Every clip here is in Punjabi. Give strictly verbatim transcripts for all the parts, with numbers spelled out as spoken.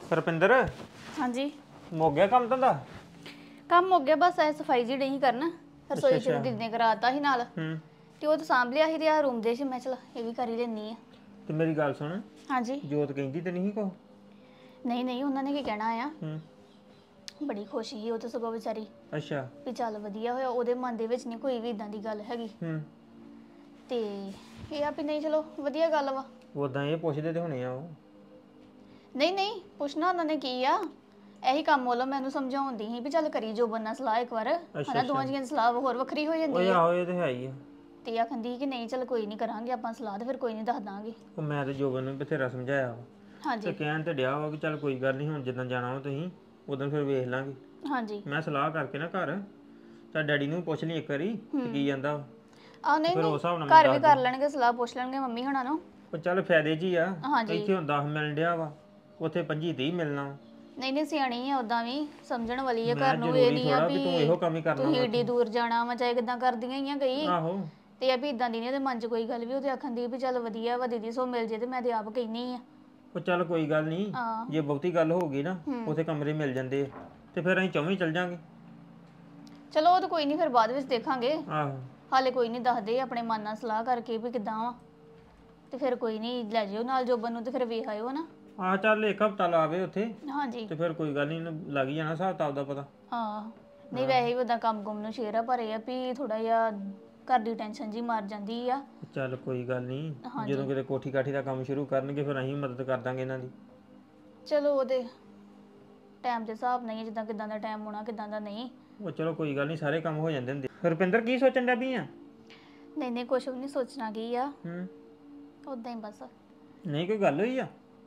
ਰੁਪਿੰਦਰ ਹਾਂਜੀ ਮੁੱਕ ਗਿਆ ਕੰਮ ਧੰਦਾ? ਕੰਮ ਹੋ ਗਿਆ ਬਸ ਐ ਸਫਾਈ ਜੀ ਨਹੀਂ ਕਰਨ ਰਸੋਈ ਚ ਦੀਦੀ ਨੇ ਕਰਾਤਾ ਸੀ ਨਾਲ ਹੂੰ ਤੇ ਉਹ ਤਾਂ ਸਾਂਭ ਲਿਆ ਸੀ ਤੇ ਆ ਰੂਮ ਦੇ ਸੀ ਮੈਂ ਚਲ ਇਹ ਵੀ ਕਰ ਹੀ ਲੈਣੀ ਆ। ਤੇ ਮੇਰੀ ਗੱਲ ਸੁਣ, ਹਾਂਜੀ ਜੋਤ ਕਹਿੰਦੀ ਤੇ ਨਹੀਂ ਕੋ? ਨਹੀਂ ਨਹੀਂ ਉਹਨਾਂ ਨੇ ਕੀ ਕਹਿਣਾ ਆ, ਹੂੰ ਬੜੀ ਖੁਸ਼ ਸੀ ਉਹ ਤਾਂ ਸਗੋਂ ਵਿਚਾਰੀ ਅੱਛਾ ਵੀ ਚੱਲ ਵਧੀਆ ਹੋਇਆ, ਉਹਦੇ ਮਨ ਦੇ ਵਿੱਚ ਨਹੀਂ ਕੋਈ ਵੀ ਇਦਾਂ ਦੀ ਗੱਲ ਹੈਗੀ। ਹੂੰ ਤੇ ਇਹ ਆ ਵੀ ਨਹੀਂ ਚਲੋ ਵਧੀਆ ਗੱਲ ਵਾ। ਉਦਾਂ ਇਹ ਪੁੱਛਦੇ ਤੇ ਹੋਣੇ ਆ ਉਹ। ਨਹੀਂ ਨਹੀਂ ਪੁੱਛਣਾ ਉਹਨਾਂ ਨੇ ਕੀ ਆ, ਇਹੀ ਕੰਮ ਵੱਲੋਂ ਮੈਨੂੰ ਸਮਝਾਉਂਦੀ ਸੀ ਵੀ ਚੱਲ ਕਰੀ ਜੋ ਬੰਨਾ ਸਲਾਹ ਇੱਕ ਵਾਰ ਹਨਾ, ਦੋਵਾਂ ਜੀਆਂ ਦੀ ਸਲਾਹ ਹੋਰ ਵੱਖਰੀ ਹੋ ਜਾਂਦੀ ਓਏ ਆ। ਆਹੋ ਇਹ ਤੇ ਹੈ ਹੀ ਆ। ਤੇ ਆਖੰਦੀ ਕਿ ਨਹੀਂ ਚੱਲ ਕੋਈ ਨਹੀਂ ਕਰਾਂਗੇ ਆਪਾਂ ਸਲਾਹ ਤੇ ਫਿਰ ਕੋਈ ਨਹੀਂ ਦੱਸ ਦਾਂਗੇ। ਉਹ ਮੈਂ ਤੇ ਜੋਬਨ ਨੂੰ ਬਥੇਰਾ ਸਮਝਾਇਆ ਵਾ ਤੇ ਹਾਂਜੀ ਕਹਿਣ ਤੇ ਡਿਆ ਵਾ ਕਿ ਚੱਲ ਕੋਈ ਗੱਲ ਨਹੀਂ, ਹੁਣ ਜਿੱਦਾਂ ਜਾਣਾ ਵਾ ਤੁਸੀਂ ਉਦੋਂ ਫਿਰ ਵੇਖ ਲਾਂਗੇ। ਹਾਂਜੀ ਮੈਂ ਸਲਾਹ ਕਰਕੇ ਨਾ ਘਰ ਤਾਂ ਡੈਡੀ ਨੂੰ ਪੁੱਛ ਲਈ ਇੱਕ ਵਾਰੀ ਕਿ ਕੀ ਜਾਂਦਾ ਵਾ। ਆ ਨਹੀਂ ਫਿਰ ਉਸ ਨਹੀਂ ਹਿਸਾਬ ਨਾਲ ਘਰ ਵੀ ਕਰ ਲੈਣਗੇ ਸਲਾਹ, ਪੁੱਛ ਲੈਣਗੇ ਮੰਮੀ ਹੁਣਾਂ ਨੂੰ। ਉਹ ਚੱਲ ਫਾਇਦੇ 'ਚ ਹੀ ਆ। ਹਾਂਜੀ ਇੱਥੇ ਹੁਣ ਦਸ ਮਿਲਣ ਡਿਆ ਵਾ, ਉੱਥੇ ਪੰਜੀ ਤੀਹ ਮਿਲਣਾ ਵਾ। ਨਹੀਂ ਨਹੀਂ ਸਿਆਣੀ ਆ ਉਦਾਂ ਵੀ ਸਮਝਣ ਵਾਲੀ ਆ ਮੈਂ ਘਰ ਨੂੰ, ਜ਼ਰੂਰੀ ਇਹ ਨਹੀਂ ਆ ਥੋੜ੍ਹਾ ਵੀ ਵੀ ਤੂੰ ਇਹੋ ਕੰਮ ਹੀ ਕਰਨਾ ਤੁਸੀਂ ਵਾ ਏਡੀ ਦੂਰ ਜਾਣਾ ਵਾ ਚਾਹੇ ਕਿਦਾਂ ਕਰਦੀਆਂ ਹੀ ਆ ਗਈ ਆਹੋ ਤੇ ਆ ਵੀ ਇਦਾਂ ਦੀ ਨਹੀਂ ਉਹਦੇ ਮਨ 'ਚ ਕੋਈ ਗੱਲ ਵੀ ਉਹ ਤੇ ਆਖਣ ਦੀ ਵੀ ਚੱਲ ਵਧੀਆ ਵਾ ਦੀਦੀ ਸੋ ਮਿਲ ਜੇ ਤੇ ਮੈਂ ਤੇ ਆਪ ਕਹਿਨੀ ਆ। ਉਹ ਚੱਲ ਕੋਈ ਗੱਲ ਨਹੀਂ, ਹਾਂ ਜੇ ਬਹੁਤੀ ਗੱਲ ਹੋਊਗੀ ਨਾ ਉੱਥੇ ਕਮਰੇ ਮਿਲ ਜਾਂਦੇ ਆ ਤੇ ਫਿਰ ਅਸੀਂ ਚੌਵੇਂ ਚੱਲ ਜਾਾਂਗੇ। ਚਲੋ ਉਹ ਤਾਂ ਕੋਈ ਨਹੀਂ ਫਿਰ ਬਾਅਦ ਵਿੱਚ ਦੇਖਾਂਗੇ, ਆਹੋ ਹਾਲੇ ਕੋਈ ਨਹੀਂ ਦੱਸਦੇ ਆਪਣੇ ਮਨ ਨਾਲ ਸਲਾਹ ਕਰਕੇ ਵੀ ਕਿਦਾਂ ਵਾ ਤੇ ਫਿਰ ਕੋਈ ਨਹੀਂ ਲੈ ਜਿਓ ਨਾਲ ਜੋਬਨ ਨੂੰ ਤੇ ਫਿਰ ਵੇਖ ਆਇਓ ਨਾ। ਆਹ ਚੱਲ ਇੱਕ ਹਫ਼ਤਾ ਲਾਵੇ ਉੱਥੇ ਹਾਂਜੀ ਤੇ ਫਿਰ ਕੋਈ ਗੱਲ ਨਹੀਂ, ਲੱਗ ਹੀ ਜਾਣਾ ਹਿਸਾਬ ਕਿਤਾਬ ਦਾ ਪਤਾ। ਹਾਂ ਨਹੀਂ ਵੈਸੇ ਵੀ ਉਦਾਂ ਕੰਮ ਕੁਮ ਨੂੰ ਸ਼ੇਰ ਆ, ਪਰ ਇਹ ਆ ਵੀ ਥੋੜਾ ਜਿਹਾ ਘਰ ਦੀ ਟੈਨਸ਼ਨ ਜੀ ਮਾਰ ਜਾਂਦੀ ਆ। ਚੱਲ ਕੋਈ ਗੱਲ ਨਹੀਂ, ਹਾਂਜੀ। ਜਦੋਂ ਕਿਤੇ ਕੋਠੀ ਕਾਠੀ ਦਾ ਕੰਮ ਸ਼ੁਰੂ ਕਰਨਗੇ ਫਿਰ ਅਸੀਂ ਮਦਦ ਕਰ ਦਾਂਗੇ ਇਹਨਾਂ ਦੀ। ਚਲੋ ਉਹਦੇ ਟਾਈਮ ਦੇ ਹਿਸਾਬ ਨਾਲ ਹੀ ਆ, ਜਿੱਦਾਂ ਕਿਦਾਂ ਦਾ ਟਾਈਮ ਹੋਣਾ ਕਿਦਾਂ ਦਾ ਨਹੀਂ। ਉਹ ਚਲੋ ਕੋਈ ਗੱਲ ਨਹੀਂ, ਸਾਰੇ ਕੰਮ ਹੋ ਜਾਂਦੇ ਹੁੰਦੇ। ਰੁਪਿੰਦਰ ਕੀ ਸੋਚਣ ਡਿਆ ਪਈ ਆ? ਨਹੀਂ ਨਹੀਂ ਕੁਛ ਵੀ ਨਹੀਂ ਸੋਚਣਾ ਕੀ ਆ, ਹੂੰ ਉਦਾਂ ਹੀ ਬਸ ਨਹੀਂ ਕੋਈ ਗੱਲ ਹੋਈ ਆ?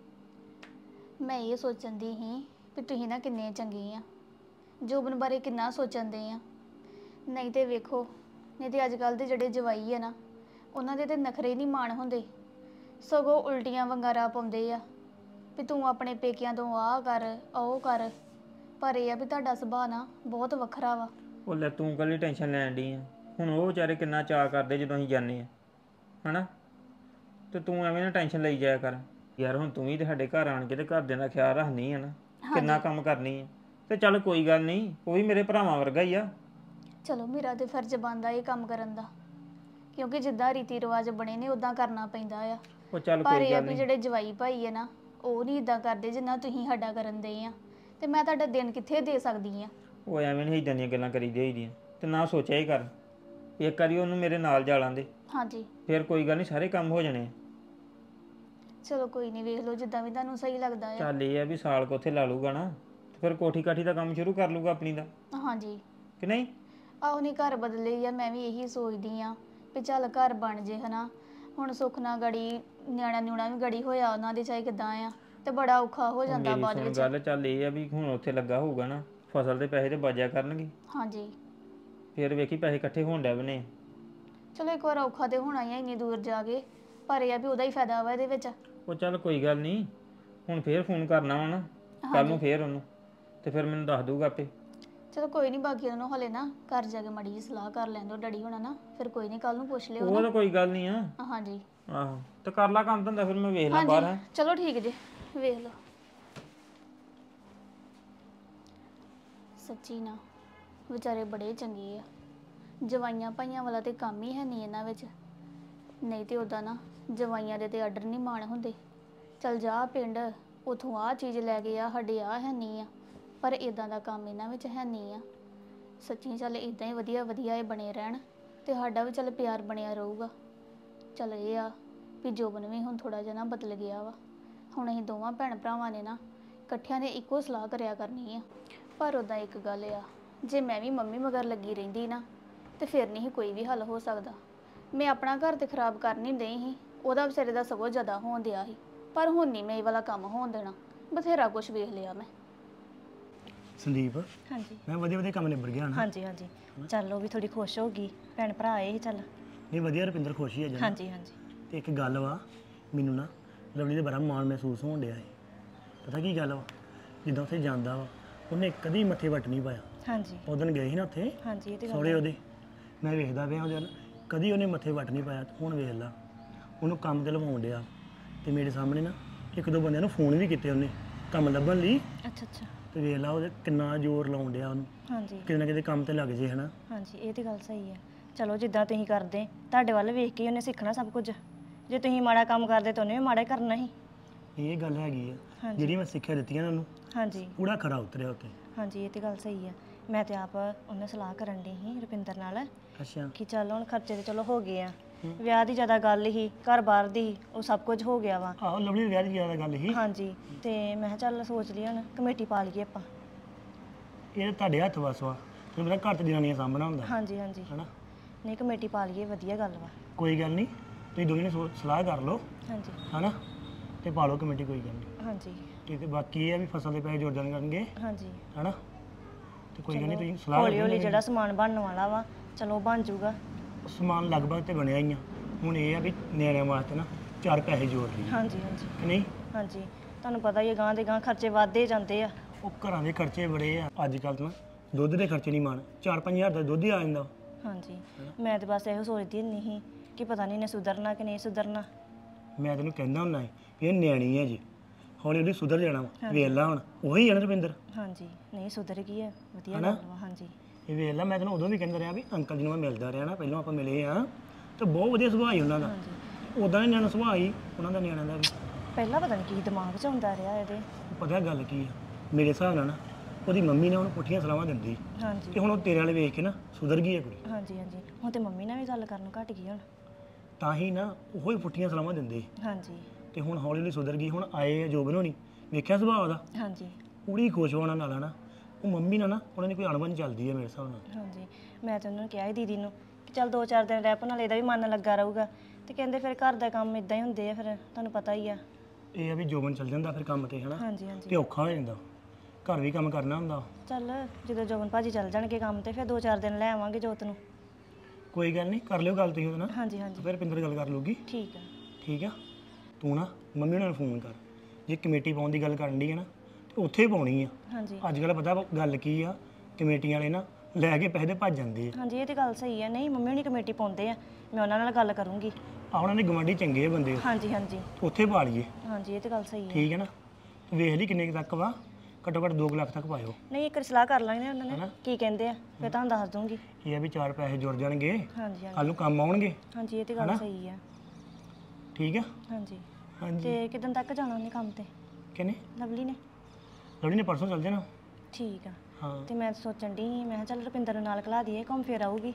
ਮੈਂ ਇਹ ਸੋਚਣ ਦੀ ਸੀ ਵੀ ਤੁਸੀਂ ਨਾ ਕਿੰਨੇ ਚੰਗੇ ਆ, ਜੋਬਨ ਬਾਰੇ ਕਿੰਨਾ ਸੋਚਣ ਦੇ ਆ। ਨਹੀਂ ਤੇ ਵੇਖੋ, ਨਹੀਂ ਤੇ ਅੱਜ ਕੱਲ੍ਹ ਦੇ ਜਿਹੜੇ ਜਵਾਈ ਆ ਨਾ ਉਹਨਾਂ ਦੇ ਤੇ ਨਖਰੇ ਨਹੀਂ ਮਾਣ ਹੁੰਦੇ, ਸਗੋਂ ਉਲਟੀਆਂ ਵੰਗਾਰਾ ਪਾਉਂਦੇ ਆ ਵੀ ਤੂੰ ਆਪਣੇ ਪੇਕਿਆਂ ਤੋਂ ਆਹ ਕਰ ਉਹ ਕਰ। ਪਰ ਇਹ ਆ ਵੀ ਤੁਹਾਡਾ ਸੁਭਾਅ ਨਾ ਬਹੁਤ ਵੱਖਰਾ ਵਾ। ਉਹ ਲੈ ਤੂੰ ਕੱਲੀ ਟੈਨਸ਼ਨ ਲੈਣ ਡਈ ਆ, ਹੁਣ ਉਹ ਵਿਚਾਰੇ ਕਿੰਨਾ ਚਾਅ ਕਰਦੇ ਜਦੋਂ ਅਸੀਂ ਜਾਂਦੇ ਆ ਹਨਾ, ਤੇ ਤੂੰ ਐਵੇਂ ਨਾ ਟੈਨਸ਼ਨ ਲਈ ਜਾਇਆ ਕਰ ਯਾਰ। ਹੁਣ ਤੂੰ ਵੀ ਤੇ ਸਾਡੇ ਘਰ ਆਣ ਕੇ ਤੇ ਘਰਦਿਆਂ ਦਾ ਖਿਆਲ ਰੱਖਣੀ ਆ ਨਾ, ਕਿੰਨਾ ਕੰਮ ਕਰਨੀ ਆ। ਤੇ ਚੱਲ ਕੋਈ ਗੱਲ ਨਹੀਂ, ਉਹ ਵੀ ਮੇਰੇ ਭਰਾਵਾਂ ਵਰਗਾ ਹੀ ਆ। ਚਲੋ ਮੇਰਾ ਤੇ ਫਰਜ਼ ਬਣਦਾ ਇਹ ਕੰਮ ਕਰਨ ਦਾ, ਕਿਉਂਕਿ ਜਿੱਦਾਂ ਰੀਤੀ ਰਿਵਾਜ ਬਣੇ ਨੇ ਉਦਾਂ ਕਰਨਾ ਪੈਂਦਾ ਆ। ਉਹ ਚੱਲ ਪਰ ਕੋਈ ਇਹ ਆ ਗੱਲ ਵੀ ਨਹੀਂ, ਜਿਹੜੇ ਜਵਾਈ ਭਾਈ ਆ ਨਾ ਉਹ ਨਹੀਂ ਇਦਾਂ ਕਰਦੇ ਜਿੰਨਾ ਤੁਸੀਂ ਸਾਡਾ ਕਰਨ ਦੇ ਆ, ਤੇ ਮੈਂ ਤੁਹਾਡਾ ਦਿਨ ਕਿੱਥੇ ਦੇ ਸਕਦੀ ਆ। ਉਹ ਐਵੇਂ ਨਹੀਂ ਇਦਾਂ ਦੀਆਂ ਗੱਲਾਂ ਕਰੀਦੀ ਹੋਈਆਂ ਤੇ ਨਾ ਸੋਚਿਆ ਹੀ ਕਰ। ਇੱਕ ਵਾਰੀ ਉਹਨੂੰ ਮੇਰੇ ਨਾਲ ਜਾ ਲਾਂਦੇ, ਹਾਂਜੀ ਫਿਰ ਕੋਈ ਗੱਲ ਨਹੀਂ, ਸਾਰੇ ਕੰਮ ਹੋ ਜਾਣੇ ਆ। ਚਲੋ ਕੋਈ ਨਹੀਂ, ਵੇਖ ਲਓ ਜਿੱਦਾਂ ਵੀ ਤੁਹਾਨੂੰ ਸਹੀ ਲੱਗਦਾ ਆ। ਚੱਲ ਇਹ ਆ ਵੀ ਸਾਲ ਕੋ ਉੱਥੇ ਲਾ ਲੂਗਾ ਨਾ ਤੇ ਫਿਰ ਕੋਠੀ ਕਾਠੀ ਦਾ ਕੰਮ ਸ਼ੁਰੂ ਕਰ ਲੂਗਾ ਆਪਣੀ ਦਾ, ਹਾਂਜੀ ਕਿ ਨਹੀਂ? ਆਹੋ ਨਹੀਂ ਘਰ ਬਦਲੇ ਆ, ਮੈਂ ਵੀ ਇਹੀ ਸੋਚਦੀ ਆ ਵੀ ਚੱਲ ਘਰ ਬਣ ਜੇ ਹਨਾ। ਹੁਣ ਸੁੱਖ ਨਾਲ ਗੜੀ ਨਿਆਣਾ ਨਿਉਣਾ ਵੀ ਗੜੀ ਹੋਇਆ ਉਹਨਾਂ ਦੇ, ਚਾਹੇ ਕਿੱਦਾਂ ਆ, ਤੇ ਬੜਾ ਔਖਾ ਹੋ ਜਾਂਦਾ ਮੇਰੀ ਬਾਅਦ ਸੁਣ ਵਿੱਚ। ਗੱਲ, ਚੱਲ ਇਹ ਆ ਵੀ ਹੁਣ ਉੱਥੇ ਲੱਗਾ ਹੋਊਗਾ ਨਾ, ਫਸਲ ਦੇ ਪੈਸੇ ਤੇ ਬਾਜਿਆ ਕਰਨਗੇ, ਹਾਂਜੀ ਫਿਰ ਵੇਖੀ ਪੈਸੇ ਇਕੱਠੇ ਹੋਣ ਡੈ ਬਨੇ। ਚਲੋ ਇੱਕ ਵਾਰ ਔਖਾ ਤੇ ਹੋਣਾ ਹੀ ਆ ਇੰਨੀ ਦੂਰ ਜਾ ਕੇ, ਪਰ ਇਹ ਆ ਵੀ ਉਹਦਾ ਹੀ ਫਾਇਦਾ ਵਾ ਇਹਦੇ ਵਿੱਚ। ਉਹ ਚੱਲ ਕੋਈ ਗੱਲ ਨਹੀਂ, ਹੁਣ ਫੇਰ ਫੋਨ ਕਰਨਾ ਵਾ ਨਾ ਕੱਲ ਨੂੰ ਫੇਰ ਉਹਨੂੰ, ਤੇ ਫਿਰ ਮੈਨੂੰ ਦੱਸ ਦੂਗਾ ਆਪੇ। ਚਲੋ ਕੋਈ ਨਹੀਂ, ਬਾਕੀ ਉਹਨੂੰ ਹਲੇ ਨਾ ਘਰ ਜਾ ਕੇ ਮਾੜੀ ਜਿਹੀ ਸਲਾਹ ਕਰ ਲੈਂਦੋ ਡੈਡੀ ਹੋਣਾ ਨਾ, ਫਿਰ ਕੋਈ ਨਹੀਂ ਕੱਲ ਨੂੰ ਪੁੱਛ ਲਿਓ ਉਹ ਤਾਂ ਕੋਈ ਗੱਲ ਨਹੀਂ ਆ। ਹਾਂਜੀ ਆਹੋ ਤੇ ਕਰ ਲਾ ਕੰਮ ਧੰਦਾ, ਫਿਰ ਮੈਂ ਵੇਖ ਲਾਂ ਬਾਹਰ। ਹੈ ਚਲੋ ਠੀਕ ਜੇ, ਵੇਖ ਲਓ। ਸੱਚੀ ਨਾ ਵਿਚਾਰੇ ਬੜੇ ਚੰਗੇ ਆ, ਜਵਾਈਆਂ ਭਾਈਆਂ ਵਾਲਾ ਤੇ ਕੰਮ ਹੀ ਹੈ ਨਹੀਂ ਇਹਨਾਂ ਵਿੱਚ। ਨਹੀਂ ਤੇ ਉਦਾਂ ਨਾ ਜਵਾਈਆਂ ਦੇ ਤੇ ਆਰਡਰ ਨਹੀਂ ਮਾਣ ਹੁੰਦੇ, ਚਲ ਜਾ ਪਿੰਡ ਉਥੋਂ ਆਹ ਚੀਜ਼ ਲੈ ਕੇ ਆ, ਸਾਡੇ ਆਹ ਹੈ ਨਹੀਂ ਆ, ਪਰ ਇਦਾਂ ਦਾ ਕੰਮ ਇਹਨਾਂ ਵਿੱਚ ਹੈ ਨਹੀਂ ਆ। ਸੱਚੀ ਚੱਲ ਇਦਾਂ ਹੀ ਵਧੀਆ ਵਧੀਆ ਇਹ ਬਣੇ ਰਹਿਣ ਤੇ ਸਾਡਾ ਵੀ ਚੱਲ ਪਿਆਰ ਬਣਿਆ ਰਹੂਗਾ। ਚੱਲ ਇਹ ਆ ਵੀ ਜੋਬਨ ਵੀ ਹੁਣ ਥੋੜਾ ਜਿਹਾ ਨਾ ਬਦਲ ਗਿਆ ਵਾ, ਹੁਣ ਅਸੀਂ ਦੋਵਾਂ ਭੈਣ ਭਰਾਵਾਂ ਨੇ ਨਾ ਇਕੱਠਿਆਂ ਨੇ ਇੱਕੋ ਸਲਾਹ ਕਰਿਆ ਕਰਨੀ ਆ। ਪਰ ਉਦਾਂ ਇੱਕ ਗੱਲ ਆ, ਜੇ ਮੈਂ ਵੀ ਮੰਮੀ ਮਗਰ ਲੱਗੀ ਰਹਿੰਦੀ ਨਾ ਤੇ ਫਿਰ ਨਹੀਂ ਕੋਈ ਵੀ ਹੱਲ ਹੋ ਸਕਦਾ। ਮੈਂ ਆਪਣਾ ਘਰ ਤੇ ਖਰਾਬ ਕਰ ਨਹੀਂ ਡਈ ਸੀ, ਉਹਦਾ ਵਿਚਾਰੇ ਦਾ ਸਗੋਂ ਜ਼ਿਆਦਾ ਹੋਣ ਦਿਆ ਸੀ, ਪਰ ਹੁਣ ਨਹੀਂ ਮੈਂ ਇਹ ਵਾਲਾ ਕੰਮ ਹੋਣ ਦੇਣਾ। ਬਥੇਰਾ ਕੁਝ ਵੇਖ ਲਿਆ ਮੈਂ। ਸੰਦੀਪ ਹਾਂਜੀ ਮੈਂ ਵਧੀਆ ਵਧੀਆ ਕੰਮ ਨਿਬੜ ਗਿਆ ਨਾ। ਹਾਂਜੀ ਹਾਂਜੀ ਚੱਲ ਉਹ ਵੀ ਥੋੜੀ ਖੁਸ਼ ਹੋ ਗਈ, ਭੈਣ ਭਰਾ ਆਏ ਸੀ ਚੱਲ। ਨਹੀਂ ਵਧੀਆ, ਰੁਪਿੰਦਰ ਖੁਸ਼ ਹੀ ਆ ਜਨ। ਹਾਂਜੀ ਹਾਂਜੀ ਤੇ ਇੱਕ ਗੱਲ ਵਾ, ਮੈਨੂੰ ਨਾ ਲਵਲੀ ਦੇ ਬੜਾ ਮਾਣ ਮਹਿਸੂਸ ਹੋਣ ਡਿਆ ਹੈ। ਪਤਾ ਕੀ ਗੱਲ ਵਾ, ਜਿੱਦਾਂ ਉੱਥੇ ਜਾਂਦਾ ਵਾ ਉਹਨੇ ਕਦੀ ਮੱਥੇ ਵੱਟ ਨਹੀਂ ਪਾਇਆ। ਹਾਂਜੀ ਉਹ ਦਿਨ ਗਏ ਸੀ ਨਾ ਉੱਥੇ ਹਾਂਜੀ ਇਹ ਤੇ ਸਹੁਰੇ ਉਹਦੇ, ਮੈਂ ਵੇਖਦਾ ਪਿਆ ਉਹਦੇ ਵੱਲ, ਕਦੀ ਉਹਨੇ ਮੱਥੇ ਵੱਟ ਨਹੀਂ ਪਾਇਆ। ਹੁਣ ਵੇਖ ਲਾ ਉਹਨੂੰ ਕੰਮ ਤੇ ਲਵਾਉਣ ਡਿਆ, ਤੇ ਮੇਰੇ ਸਾਹਮਣੇ ਨਾ ਇੱਕ ਦੋ ਬੰਦਿਆਂ ਨੂੰ ਫੋਨ ਵੀ ਕੀਤੇ ਉਹਨੇ ਕੰਮ ਲੱਭਣ ਲਈ ਅੱਛਾ ਅੱਛਾ ਤੇ ਵੇਖ ਲਾ ਉਹਦੇ ਕਿੰਨਾ ਜ਼ੋਰ ਲਾਉਣ ਡਿਆ ਉਹਨੂੰ ਹਾਂਜੀ ਕਿਤੇ ਨਾ ਕਿਤੇ ਕੰਮ ਤੇ ਲੱਗ ਜੇ ਹਨਾ। ਹਾਂਜੀ ਇਹ ਤੇ ਗੱਲ ਸਹੀ ਆ। ਚਲੋ ਜਿੱਦਾਂ ਤੁਸੀਂ ਕਰਦੇ ਤੁਹਾਡੇ ਵੱਲ ਵੇਖ ਕੇ ਹੀ ਉਹਨੇ ਸਿੱਖਣਾ ਸਭ ਕੁਝ। ਜੇ ਤੁਸੀਂ ਮਾੜਾ ਕੰਮ ਕਰਦੇ ਤਾਂ ਉਹਨੇ ਵੀ ਮਾੜਾ ਹੀ ਕਰਨਾ ਸੀ। ਇਹ ਗੱਲ ਹੈਗੀ ਆ ਹਾਂਜੀ। ਜਿਹੜੀ ਮੈਂ ਸਿੱਖਿਆ ਦਿੱਤੀਆਂ ਨਾ ਉਹਨੂੰ ਹਾਂਜੀ ਪੂਰਾ ਖਰਾ ਉਤਰਿਆ ਉੱਤੇ। ਹਾਂਜੀ ਇਹ ਤੇ ਗੱਲ ਸਹੀ ਆ। ਮੈਂ ਤੇ ਆਪ ਉਹਨੇ ਸਲਾਹ ਕਰਨ ਦੀ ਸੀ ਰੁਪਿੰਦਰ ਨਾਲ ਅੱਛਾ ਕਿ ਚੱਲ ਹੁਣ ਖਰਚੇ ਤੇ ਚਲੋ ਹੋ ਗਏ ਆ, ਵਿਆਹ ਦੀ ਜ਼ਿਆਦਾ ਗੱਲ ਹੀ, ਘਰ-ਬਾਰ ਦੀ ਉਹ ਸਭ ਕੁਝ ਹੋ ਗਿਆ ਵਾ। ਆਹੋ ਲਵਲੀ ਵਿਆਹ ਦੀ ਜ਼ਿਆਦਾ ਗੱਲ ਸੀ। ਹਾਂਜੀ ਤੇ ਮੈਂ ਕਿਹਾ ਚੱਲ ਸੋਚ ਲਈ ਹੁਣ ਕਮੇਟੀ ਪਾ ਲਈਏ ਆਪਾਂ। ਇਹ ਤਾਂ ਤੁਹਾਡੇ ਹੱਥ ਵਸ ਵਾ, ਤੁਹਾਨੂੰ ਪਤਾ ਘਰ ਤੇ ਜਨਾਨੀਆਂ ਸਾਂਭਣਾ ਹੁੰਦਾ ਹਾਂਜੀ ਹਾਂਜੀ ਹਨਾ। ਨਹੀਂ ਕਮੇਟੀ ਪਾ ਲਈਏ ਵਧੀਆ ਗੱਲ ਵਾ। ਕੋਈ ਗੱਲ ਨਹੀਂ, ਤੁਸੀਂ ਦੋਵੇਂ ਨੇ ਸੋ- ਸਲਾਹ ਕਰ ਲਓ ਹਾਂਜੀ ਹਨਾ ਤੇ ਪਾ ਲਓ ਕਮੇਟੀ, ਕੋਈ ਗੱਲ ਨਹੀਂ। ਹਾਂਜੀ ਠੀਕ ਤੇ ਬਾਕੀ ਇਹ ਆ ਵੀ ਫਸਲ ਦੇ ਪੈਸੇ ਜੋੜ ਜਾਣ ਕਰਨਗੇ ਹਾਂਜੀ ਹਨਾ। ਤੇ ਕੋਈ ਗੱਲ ਨਹੀਂ, ਤੁਸੀਂ ਸਲਾਹ ਹੌਲੀ ਕਰ ਹੌਲੀ ਜਿਹੜਾ ਸਮਾਨ ਬਣਨ ਵਾਲਾ ਵਾ ਚਲੋ ਬਣ ਜਾਊਗਾ। ਸਮਾਨ ਲਗਭਗ ਤੇ ਬਣਿਆ ਹੀ ਆ। ਹੁਣ ਇਹ ਆ ਵੀ ਨਿਆਣਿਆਂ ਵਾਸਤੇ ਨਾ ਚਾਰ ਪੈਸੇ ਜੋੜ ਲਈ ਹਾਂਜੀ ਹਾਂਜੀ ਕਿ ਨਹੀਂ। ਹਾਂਜੀ ਤੁਹਾਨੂੰ ਪਤਾ ਹੀ ਹੈ ਗਾਂ ਦੇ ਗਾਂ ਖਰਚੇ ਵੱਧਦੇ ਜਾਂਦੇ ਆ। ਉਹ ਘਰਾਂ ਦੇ ਖਰਚੇ ਬੜੇ ਆ ਅੱਜ ਕੱਲ੍ਹ ਤਾਂ ਨਾ, ਦੁੱਧ ਦੇ ਖਰਚੇ ਨਹੀਂ ਮਾਣ, ਚਾਰ ਪੰਜ ਹਜ਼ਾਰ ਦਾ ਦੁੱਧ ਹੀ ਆ ਜਾਂਦਾ। ਹਾਂਜੀ ਮੈਂ ਤੇ ਬਸ ਇਹੋ ਸੋਚਦੀ ਹੁੰਦੀ ਸੀ ਕਿ ਪਤਾ ਨਹੀਂ ਇਹਨੇ ਸੁਧਰਨਾ ਕਿ ਨਹੀਂ ਸੁਧਰਨਾ। ਮੈਂ ਤੈਨੂੰ ਕਹਿੰਦਾ ਹੁੰਦਾ ਸੀ ਵੀ ਇਹ ਨਿਆਣੀ ਹੈ ਜੀ, ਹੌਲੀ ਹੌਲੀ ਸੁਧਰ ਜਾਣਾ ਵਾ। ਵੇਖ ਲਾ ਹੁਣ ਉਹੀ ਹੈ ਨਾ ਰੁਪਿੰਦਰ। ਹਾਂਜੀ ਨਹੀਂ ਸੁਧਰ ਗਈ ਹੈ ਵਧੀਆ ਗੱਲ ਵਾ। ਹਾਂਜੀ ਇਹ ਵੇਖ ਲਾ, ਮੈਂ ਤੈਨੂੰ ਉਦੋਂ ਵੀ ਕਹਿੰਦਾ ਰਿਹਾ ਵੀ ਅੰਕਲ ਜੀ ਨੂੰ ਮੈਂ ਮਿਲਦਾ ਰਿਹਾ ਨਾ, ਪਹਿਲਾਂ ਆਪਾਂ ਮਿਲੇ ਆ ਤੇ ਬਹੁਤ ਵਧੀਆ ਸੁਭਾਅ ਸੀ ਉਹਨਾਂ ਦਾ। ਹਾਂਜੀ ਉਦਾਂ ਹੀ ਨਿਆਣਾ ਸੁਭਾਅ ਸੀ ਉਹਨਾਂ ਦਾ, ਨਿਆਣਿਆਂ ਦਾ ਵੀ। ਪਹਿਲਾਂ ਪਤਾ ਨਹੀਂ ਕੀ ਦਿਮਾਗ 'ਚ ਆਉਂਦਾ ਰਿਹਾ ਇਹਦੇ। ਪਤਾ ਗੱਲ ਕੀ ਆ, ਮੇਰੇ ਹਿਸਾਬ ਨਾਲ ਨਾ ਉਹਦੀ ਮੰਮੀ ਨੇ ਉਹਨੂੰ ਪੁੱਠੀਆਂ ਸਲਾਹਾਂ ਦਿੰਦੀ ਹਾਂਜੀ ਤੇ ਹੁਣ ਉਹ ਤੇਰੇ ਵਾਲੇ ਵੇਖ ਕੇ ਨਾ ਸੁਧਰ ਗਈ ਹੈ ਕੁੜੀ। ਹਾਂਜੀ ਹਾਂਜੀ ਹੁਣ ਤੇ ਮੰਮੀ ਨਾਲ ਵੀ ਗੱਲ ਕਰਨ ਨੂੰ ਘਟ ਗਈ ਹੁਣ। ਤਾਂ ਹੀ ਨਾ ਉਹ ਹੀ ਪੁੱਠੀਆਂ ਸਲਾਹਾਂ ਦਿੰਦੇ ਹਾਂਜੀ ਤੇ ਹੁਣ ਹੌਲੀ ਹੌਲੀ ਸੁਧਰ ਗਈ। ਹੁਣ ਆਏ ਆ ਜੋਬਨ ਹੋਣੀ, ਵੇਖਿਆ ਸੁਭਾਅ ਉਹਦਾ, ਹਾਂਜੀ ਪੂਰੀ ਖੁਸ਼ ਹੋਣਾ ਨਾਲ ਨਾ। ਉਹ ਮੰਮੀ ਨਾਲ ਨਾ ਉਹਨਾਂ ਦੀ ਕੋਈ ਅਣਬਣ ਚੱਲਦੀ ਹੈ ਮੇਰੇ ਹਿਸਾਬ ਨਾਲ। ਹਾਂਜੀ ਮੈਂ ਤਾਂ ਉਹਨਾਂ ਨੂੰ ਕਿਹਾ ਸੀ ਦੀਦੀ ਨੂੰ ਕਿ ਚੱਲ ਦੋ ਚਾਰ ਦਿਨ ਰਹਿ ਪੋ, ਨਾਲ ਇਹਦਾ ਵੀ ਮਨ ਲੱਗਾ ਰਹੂਗਾ। ਤੇ ਕਹਿੰਦੇ ਫਿਰ ਘਰ ਦਾ ਕੰਮ ਇਦਾਂ ਹੀ ਹੁੰਦੇ ਆ, ਫਿਰ ਤੁਹਾਨੂੰ ਪਤਾ ਹੀ ਆ। ਇਹ ਆ ਵੀ ਜੋਬਨ ਚੱਲ ਜਾਂਦਾ ਫਿਰ ਕੰਮ ਤੇ ਹਨਾ, ਹਾਂਜੀ ਹਾਂਜੀ ਤੇ ਔਖਾ ਹੋ ਜਾਂਦਾ, ਘਰ ਵੀ ਕੰਮ ਕਰਨਾ ਹੁੰਦਾ। ਚੱਲ ਜਦੋਂ ਜੋਬਨ ਭਾਜੀ ਚੱਲ ਜਾਣਗੇ ਕੰਮ ਤੇ ਫਿਰ ਦੋ ਚਾਰ ਦਿਨ ਲੈ ਆਵਾਂਗੇ ਜੋਤ ਨੂੰ। ਕੋਈ ਗੱਲ ਨਹੀਂ, ਕਰ ਲਿਓ ਗੱਲ ਤੁਸੀਂ ਉਹਦੇ ਨਾਲ, ਹਾਂਜੀ ਹਾਂਜੀ ਫਿਰ ਪਿੰਦਰ ਗੱਲ ਕਰ ਲੂਗੀ। ਠੀਕ ਆ। ਠੀਕ ਆ, ਤੂੰ ਨਾ ਮੰਮੀ ਉਹਨਾਂ ਨੂੰ ਫੋਨ ਕਰ, ਜੇ ਕਮੇਟੀ ਪਾਉਣ ਦੀ ਗੱਲ ਕਰਨ ਦੀ ਹੈ ਨਾ ਤੇ ਉੱਥੇ ਹੀ ਪਾਉਣੀ ਆ। ਹਾਂਜੀ ਅੱਜ ਕੱਲ੍ਹ ਪਤਾ ਵਾ ਗੱਲ ਕੀ ਆ, ਕਮੇਟੀਆਂ ਵਾਲੇ ਨਾ ਲੈ ਕੇ ਪੈਸੇ ਤੇ ਭੱਜ ਜਾਂਦੇ ਆ। ਹਾਂਜੀ ਇਹ ਤੇ ਗੱਲ ਸਹੀ ਆ। ਨਹੀਂ ਮੰਮੀ ਹੁਣੀ ਕਮੇਟੀ ਪਾਉਂਦੇ ਆ, ਮੈਂ ਉਹਨਾਂ ਨਾਲ ਗੱਲ ਕਰੂੰਗੀ। ਆ ਉਹਨਾਂ ਦੇ ਗਵਾਂਢੀ ਚੰਗੇ ਆ ਬੰਦੇ, ਹਾਂਜੀ ਹਾਂਜੀ ਉੱਥੇ ਪਾ ਲਈਏ। ਹਾਂਜੀ ਇਹ ਤੇ ਗੱਲ ਸਹੀ ਆ। ਠੀਕ ਹੈ ਨਾ, ਵੇਖ ਲਈ ਕਿੰਨੇ ਕੁ ਤੱਕ ਵਾ, ਘੱਟੋ ਘੱਟ ਦੋ ਕੁ ਲੱਖ ਤੱਕ ਪਾਇਓ। ਨਹੀਂ ਇੱਕ ਵਾਰੀ ਸਲਾਹ ਕਰ ਲਾਂਗੇ ਉਹਨਾਂ ਨੇ ਕੀ ਕਹਿੰਦੇ ਆ, ਫਿਰ ਤੁਹਾਨੂੰ ਦੱਸ ਦੂੰਗੀ। ਇਹ ਆ ਵੀ ਚਾਰ ਪੈਸੇ ਜੁੜ ਜਾਣਗੇ, ਹਾਂਜੀ ਹਾਂਜੀ ਕੱਲ ਨੂੰ ਕੰਮ ਆਉਣਗੇ। ਹਾਂਜੀ ਇਹ ਤੇ ਗੱਲ ਸਹੀ ਆ। ਠੀਕ ਆ। ਹਾਂਜੀ ਹਾਂਜੀ ਤੇ ਕਿਦਨ ਤੱਕ ਜਾਣਾ ਉਹਨੇ ਕੰਮ ਤੇ ਕਿਨੇ ਲਵਲੀ ਨੇ? ਲੜੀ ਨੇ ਪਰਸੋਂ ਚੱਲ ਜਾਣਾ। ਠੀਕ ਆ। ਹਾਂ ਤੇ ਮੈਂ ਸੋਚਣ ਦੀ ਮੈਂ ਕਿਹਾ ਚੱਲ ਰੁਪਿੰਦਰ ਨੂੰ ਨਾਲ ਕਲਾ ਦਈਏ, ਘੁੰਮ ਫਿਰ ਆਊਗੀ।